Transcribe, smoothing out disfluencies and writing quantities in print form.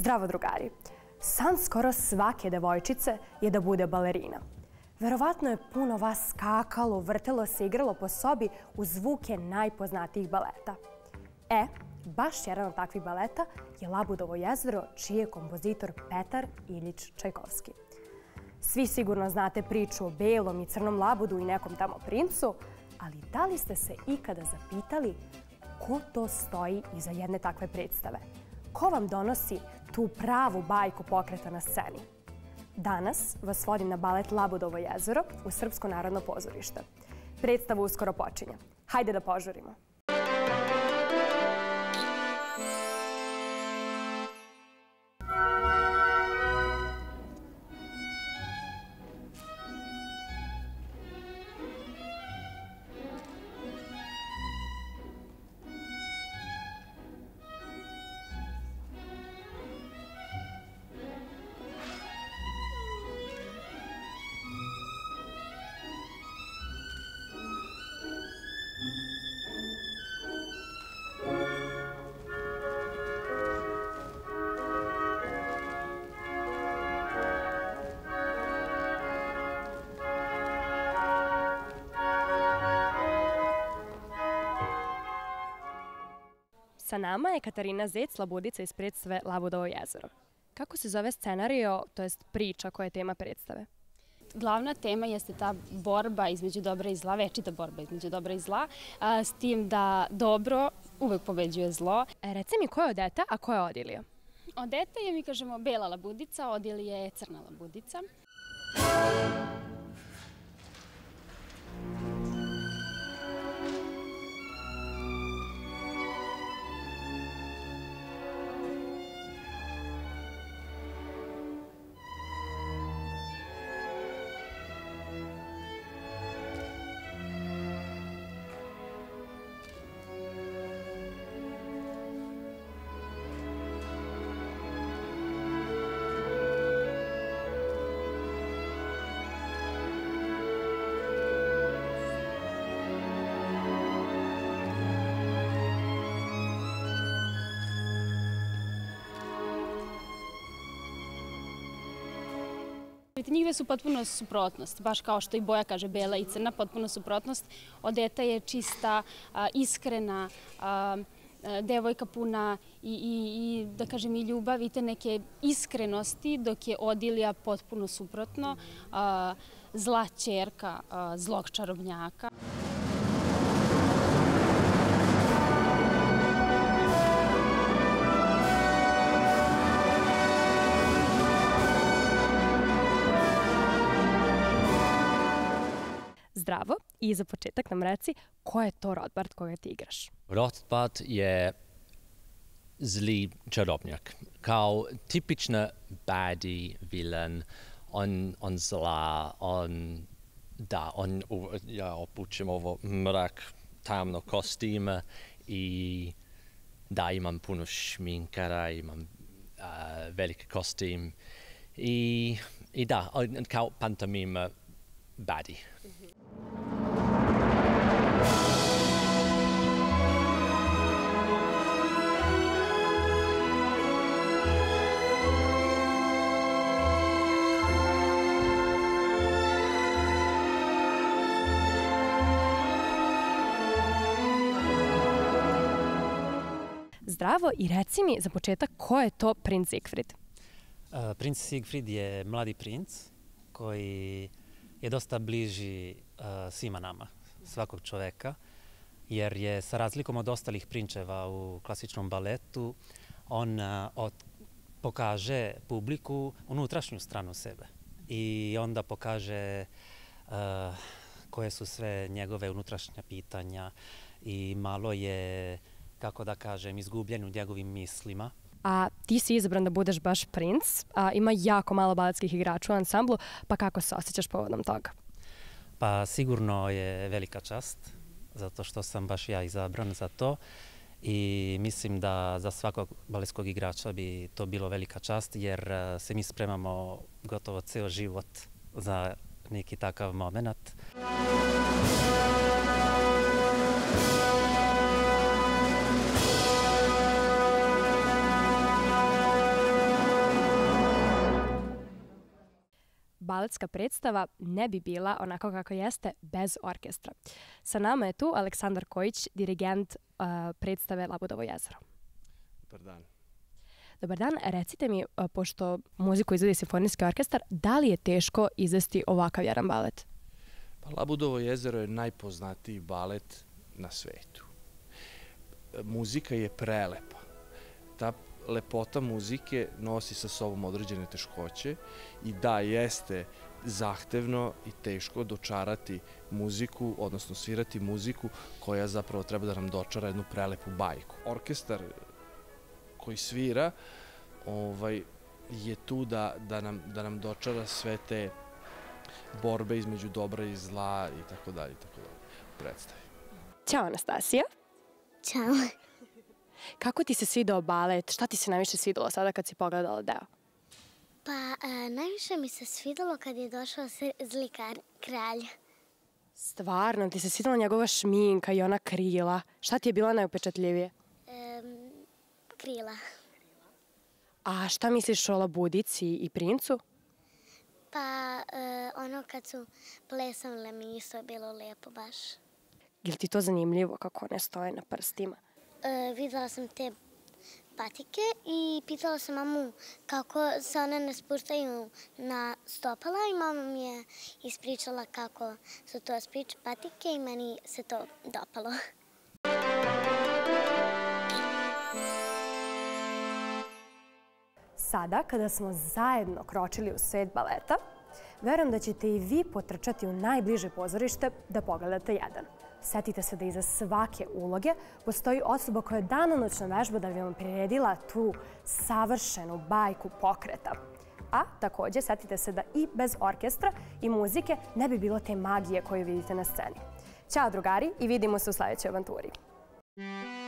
Zdravo drugari! San skoro svake devojčice je da bude balerina. Verovatno je puno vas skakalo, vrtelo se, igralo po sobi uz zvuke najpoznatijih baleta. Baš jedan od takvih baleta je Labudovo jezero, čiji je kompozitor Petar Iljič Čajkovski. Svi sigurno znate priču o belom i crnom labudu i nekom tamo princu, ali da li ste se ikada zapitali ko to stoji iza jedne takve predstave? Ko vam donosi tu pravu bajku pokreta na sceni? Danas vas vodim na balet Labudovo jezero u Srpsko narodno pozorište. Predstava uskoro počinje. Hajde da požurimo. Sa nama je Katarina Zec, labudica iz predstave Labudovo jezero. Kako se zove scenario, to jest priča koja je tema predstave? Glavna tema jeste ta borba između dobra i zla, večita borba između dobra i zla, s tim da dobro uvek pobeđuje zlo. Reci mi ko je Odeta, a ko je Odilija? Odeta je, mi kažemo, bela labudica, Odilija je crna labudica. Njih dve su potpuno suprotnost, baš kao što i boja kaže bela i crna, potpuno suprotnost. Odeta je čista, iskrena, devojka puna i da kažem i ljubav i te neke iskrenosti, dok je Odilija potpuno suprotno, zla ćerka zlog čarobnjaka. Zdravo, i za početak nam reci ko je to Rodbard koga ti igraš? Rodbard je zli čarobnjak. Kao tipična baddie villain, on zla, ja opućem ovo mrak, tamno kostime i da, imam puno šminkara, imam veliki kostim i da, kao pantomima baddie. Zdravo, i reci mi za početak ko je to princ Siegfried? Princ Siegfried je mladi princ koji je dosta bliži svima nama, svakog čoveka, jer je sa razlikom od ostalih prinčeva u klasičnom baletu, on pokaže publiku unutrašnju stranu sebe i onda pokaže koje su sve njegove unutrašnja pitanja i malo je, kako da kažem, izgubljen u njegovim mislima. A ti si izabran da budeš baš princ, a ima jako malo baletskih igrača u ansamblu, pa kako se osjećaš povodom toga? Pa sigurno je velika čast, zato što sam baš ja izabran za to i mislim da za svakog baletskog igrača bi to bilo velika čast, jer se mi spremamo gotovo ceo život za neki takav moment. baletska predstava ne bi bila onako kako jeste bez orkestra. Sa nama je tu Aleksandar Kojić, dirigent predstave Labudovo jezero. Dobar dan. Dobar dan, recite mi, pošto muziku izvodi simfonijski orkestar, da li je teško izvesti ovakav jedan balet? Pa Labudovo jezero je najpoznatiji balet na svetu. Muzika je prelepa. Ta lepota muzike nosi sa sobom određene teškoće i da, jeste zahtevno i teško dočarati muziku, odnosno svirati muziku koja zapravo treba da nam dočara jednu prelepu bajku. Orkestar koji svira je tu da nam dočara sve te borbe između dobra i zla i tako dalje u predstavi. Ćao, Anastasija. Ćao. Kako ti se svidao balet? Šta ti se najviše svidalo sada kad si pogledala deo? Pa, najviše mi se svidalo kad je došao zli kralj. Stvarno, ti se svidala njegova šminka i ona krila. Šta ti je bilo najupečatljivije? Krila. A šta misliš o Labudici i princu? Pa, ono kad su plesale mi isto je bilo lepo baš. Je li ti to zanimljivo kako one stoje na prstima? Videla sam te patike i pitala sam mamu kako se one ne spuštaju na stopala i mama mi je ispričala kako su to patike i meni se to dopalo. Sada, kada smo zajedno kročili u svet baleta, verujem da ćete i vi potrčati u najbliže pozorište da pogledate jedan. Setite se da iza svake uloge postoji osoba koja danonoćno vežba da bi vam priredila tu savršenu bajku pokreta. A također setite se da i bez orkestra i muzike ne bi bilo te magije koju vidite na sceni. Ćao drugari i vidimo se u sljedećoj avanturi.